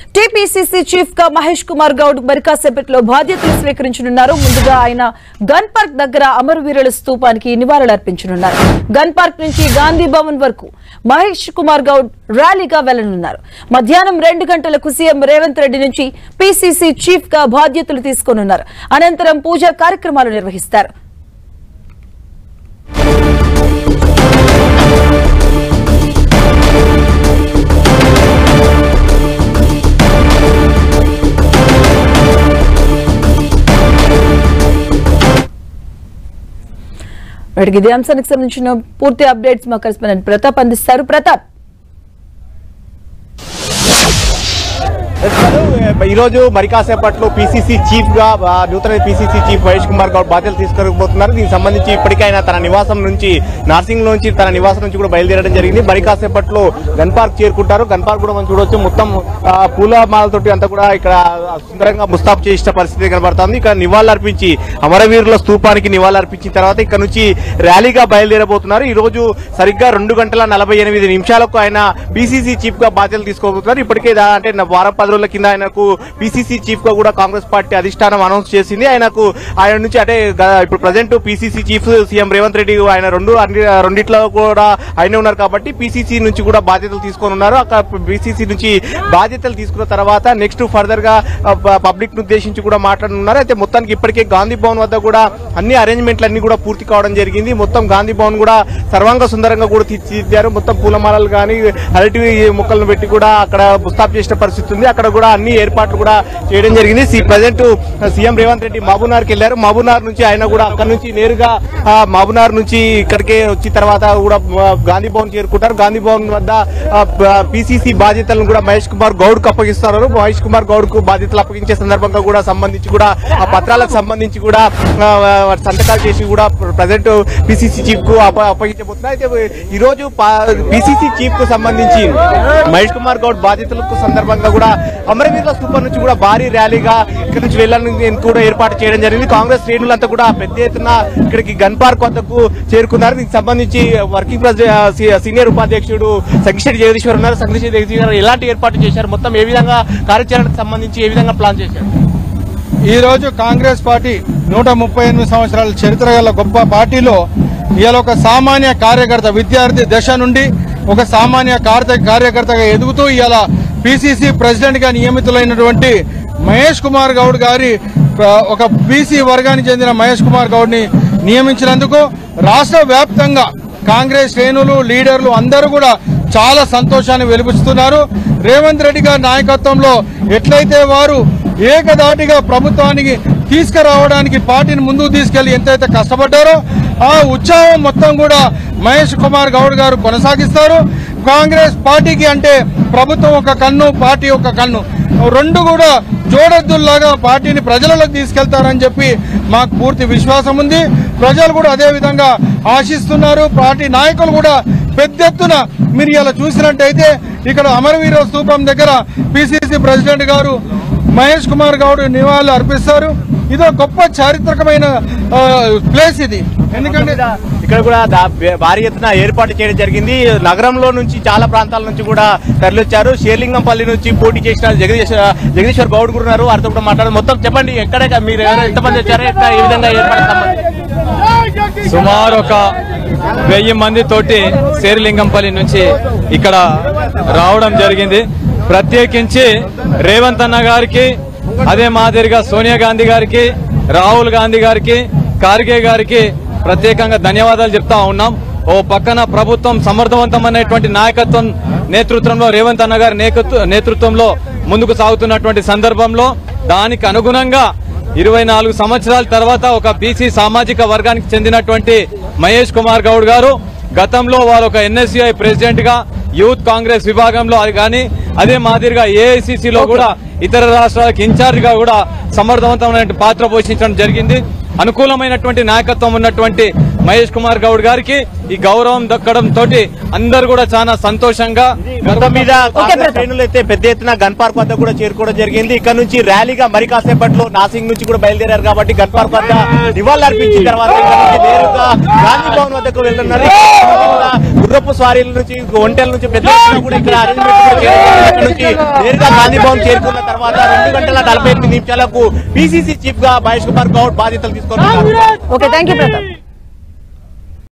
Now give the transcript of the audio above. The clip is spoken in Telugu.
టీపీసీసీ చీఫ్ గా మహేష్ కుమార్ గౌడ్ మరికాసేపట్లో బాధ్యతలు స్వీకరించనున్నారు. ముందుగా ఆయన గన్ పార్క్ దగ్గర అమరవీరుల స్తూపానికి నివాళులర్పించనున్నారు. గన్ పార్క్ నుంచి గాంధీ భవన్ వరకు మహేష్ కుమార్ గౌడ్ ర్యాలీగా వెళ్లనున్నారు. మధ్యాహ్నం 2 గంటలకు సీఎం రేవంత్ రెడ్డి నుంచి పీసీసీ చీఫ్ గా బాధ్యతలు తీసుకోనున్నారు. అనంతరం పూజా కార్యక్రమాలు నిర్వహిస్తారు. ఇదే అంశానికి సంబంధించిన పూర్తి అప్డేట్స్ మా కరెస్పాండెంట్ ప్రతాప్ అందిస్తారు. ప్రతాప్, ఈ రోజు మరి కాసేపట్లో పీసీసీ చీఫ్ గా నూతన పీసీసీ చీఫ్ మహేష్ కుమార్ గౌడ్ బాధ్యతలు తీసుకోబోతున్నారు. దీనికి సంబంధించి ఇప్పటికైనా తన నివాసం నుంచి నార్సింగ్ నుంచి తన నివాసం నుంచి కూడా బయలుదేరడం జరిగింది. మరి కాసేపట్లో గన్ పార్క్ చేరుకుంటారు. గన్ పార్క్ కూడా మనం చూడవచ్చు, మొత్తం పూలమాలతోటి అంతా కూడా ఇక్కడ సుందరంగా ముస్తాబు చేసిన పరిస్థితి కనబడుతుంది. ఇక్కడ నివాళులర్పించి అమరవీరుల స్తూపానికి నివాళులర్పించిన తర్వాత ఇక్కడ నుంచి ర్యాలీగా బయలుదేరబోతున్నారు. ఈ రోజు సరిగ్గా 2:48 ఆయన పీసీసీ చీఫ్ గా బాధ్యతలు తీసుకోబోతున్నారు. ఇప్పటికే అంటే వారం 10 రోజుల కింద ఆయనకు పీసీసీ చీఫ్ గా కూడా కాంగ్రెస్ పార్టీ అధిష్టానం అనౌన్స్ చేసింది. ఆయన నుంచి అంటే ఇప్పుడు present PCC chief CM Revanth Reddy ఆయన రెండిట్లో కూడా ఆయనే ఉన్నారు కాబట్టి పీసీసీ నుంచి కూడా బాధ్యతలు తీసుకొని ఉన్నారు. అక్కడ పీసీసీ నుంచి బాధ్యతలు తీసుకున్న తర్వాత నెక్స్ట్ ఫర్దర్ గా పబ్లిక్ ను ఉద్దేశించి కూడా మాట్లాడనున్నారు. అయితే మొత్తానికి ఇప్పటికే గాంధీ భవన్ వద్ద కూడా అన్ని అరేంజ్మెంట్లు అన్ని కూడా పూర్తి కావడం జరిగింది. మొత్తం గాంధీ భవన్ కూడా సర్వాంగ సుందరంగా కూడా తీర్చిదిద్దారు. మొత్తం పూలమాలలు కానీ అరటి మొక్కలను పెట్టి కూడా అక్కడ ముస్తాబు చేసిన పరిస్థితి ఉంది. అక్కడ కూడా అన్ని ఏర్పాట్లు కూడా చేయడం జరిగింది. ప్రజెంట్ సీఎం రేవంత్ రెడ్డి మహబూబ్నగర్కి వెళ్లారు. మహబూబ్నగర్ నుంచి ఆయన కూడా అక్కడ నుంచి నేరుగా మహబూబ్నగర్ నుంచి ఇక్కడికే వచ్చిన తర్వాత కూడా గాంధీ భవన్ చేరుకుంటారు. గాంధీ భవన్ వద్ద పీసీసీ బాధ్యతలను కూడా మహేష్ కుమార్ గౌడ్ కు అప్పగిస్తున్నారు. మహేష్ కుమార్ గౌడ్ కు బాధ్యతలు అప్పగించే సందర్భంగా కూడా సంబంధించి కూడా ఆ పత్రాలకు సంబంధించి కూడా సంతకాలు చేసి కూడా ప్రజెంట్ పీసీసీ చీఫ్ కు అప్పగించబోతున్నారు. అయితే ఈ రోజు పీసీసీ చీఫ్ కు సంబంధించి మహేష్ కుమార్ గౌడ్ బాధ్యతలకు సందర్భంగా కూడా అమరవీరుల స్తూపం నుంచి కూడా భారీ ర్యాలీగా ఇక్కడ నుంచి వెళ్లాలని కూడా ఏర్పాటు చేయడం జరిగింది. కాంగ్రెస్ శ్రేణులంతా కూడా పెద్ద ఎత్తున ఇక్కడికి గన్ పార్క్ వద్దకు చేరుకున్నారు. దీనికి సంబంధించి వర్కింగ్ ప్రెసిడెంట్ సీనియర్ ఉపాధ్యక్షుడు సంగిశెట్టి జగదీశ్వర్ ఉన్నారు. సంగిశెట్టి జగదీశ్వర్ ఎలాంటి ఏర్పాట్లు చేశారు, మొత్తం ఏ విధంగా కార్యాచరణకు సంబంధించి ఏ విధంగా ప్లాన్ చేశారు? ఈ రోజు కాంగ్రెస్ పార్టీ 138 సంవత్సరాల చరిత్ర గల గొప్ప పార్టీలో ఇవాళ ఒక సామాన్య కార్యకర్త, విద్యార్థి దశ నుండి ఒక సామాన్య కార్యకర్తగా ఎదుగుతూ ఇవాళ పీసీసీ ప్రెసిడెంట్ గా నియమితులైనటువంటి మహేష్ కుమార్ గౌడ్ గారి ఒక బీసీ వర్గానికి చెందిన మహేష్ కుమార్ గౌడ్ ని నియమించినందుకు రాష్ట్ర వ్యాప్తంగా కాంగ్రెస్ శ్రేణులు, లీడర్లు అందరూ కూడా చాలా సంతోషాన్ని వెలిపిస్తున్నారు. రేవంత్ రెడ్డి గారి నాయకత్వంలో ఎట్లయితే వారు ఏకధాటిగా ప్రభుత్వానికి తీసుకురావడానికి పార్టీని ముందుకు తీసుకెళ్లి ఎంతైతే కష్టపడ్డారో ఆ ఉత్సాహం మొత్తం కూడా మహేష్ కుమార్ గౌడ్ గారు కొనసాగిస్తారు. కాంగ్రెస్ పార్టీకి అంటే ప్రభుత్వం ఒక కన్ను, పార్టీ ఒక కన్ను, రెండు కూడా జోడెద్దుల్లాగా పార్టీని ప్రజలలోకి తీసుకెళ్తారని చెప్పి మాకు పూర్తి విశ్వాసం ఉంది. ప్రజలు కూడా అదే విధంగా ఆశిస్తున్నారు. పార్టీ నాయకులు కూడా పెద్ద ఎత్తున మీరు ఇలా చూసినట్టయితే ఇక్కడ అమరవీర స్తూపం దగ్గర పీసీసీ ప్రెసిడెంట్ గారు మహేష్ కుమార్ గౌడ్ నివాళులు అర్పిస్తారు. ఇదో గొప్ప చారిత్రకమైన ప్లేస్ ఇది. ఎందుకంటే ఇక్కడ కూడా భారీ ఎత్తున ఏర్పాటు చేయడం జరిగింది. నగరంలో నుంచి చాలా ప్రాంతాల నుంచి కూడా తరలిచ్చారు. షేర్లింగంపల్లి నుంచి పోటీ చేసిన జగదీశ్వర్ గౌడ్ కూడా ఉన్నారు. వారితో కూడా మాట్లాడారు. మొత్తం చెప్పండి, ఎక్కడ మీరు ఎంతమంది వచ్చారు, ఏ విధంగా ఏర్పాటు? సుమారు ఒక 1000 మంది తోటి షేర్లింగంపల్లి నుంచి ఇక్కడ రావడం జరిగింది. ప్రత్యేకించి రేవంత్ అన్న గారికి, అదే మాదిరిగా సోనియా గాంధీ గారికి, రాహుల్ గాంధీ గారికి, ఖార్గే గారికి ప్రత్యేకంగా ధన్యవాదాలు చెప్తా ఉన్నాం. ఓ పక్కన ప్రభుత్వం సమర్థవంతమైనటువంటి నాయకత్వం నేతృత్వంలో రేవంత్ అన్న గారి నేతృత్వంలో ముందుకు సాగుతున్నటువంటి సందర్భంలో దానికి అనుగుణంగా 24 సంవత్సరాల తర్వాత ఒక బీసీ సామాజిక వర్గానికి చెందినటువంటి మహేష్ కుమార్ గౌడ్ గారు గతంలో వారు ఒక ఎన్ఎస్యుఐ ప్రెసిడెంట్ గా యూత్ కాంగ్రెస్ విభాగంలో అది కానీ అదే మాదిరిగా ఏఐసిసిలో కూడా ఇతర రాష్ట్రాలకు ఇన్ఛార్జ్ గా కూడా సమర్థవంతమైన పాత్ర పోషించడం జరిగింది. అనుకూలమైనటువంటి నాయకత్వం ఉన్నటువంటి మహేష్ కుమార్ గౌడ్ గారికి ఈ గౌరవం దక్కడం తోటి అందరు కూడా చాలా సంతోషంగా మొత్తం మీద శ్రేణులు అయితే పెద్ద ఎత్తున గన్ పార్క్ వద్ద కూడా చేరుకోవడం జరిగింది. ఇక్కడ నుంచి ర్యాలీగా మరి కాసేపట్లో నాసింగ్ నుంచి కూడా బయలుదేరారు కాబట్టి గన్ పార్క్ వద్ద నివాళులు అర్పించిన తర్వాత ఇక్కడ నుంచి నేరుగా గాంధీ భవన్ వద్దకు వెళ్తున్నారు. గుర్రపు స్వారీల నుంచి ఒంటెల నుంచి పెద్ద ఎత్తున కూడా ఇక్కడ అరేంజ్మెంట్ నుంచి నేరుగా గాంధీ భవన్ చేరుకున్న తర్వాత 2:48 నిమిషాలకు పిసిసి చీఫ్ గా మహేష్ కుమార్ గౌడ్ బాధ్యతలు తీసుకున్నారు. Okay, thank you Pratap.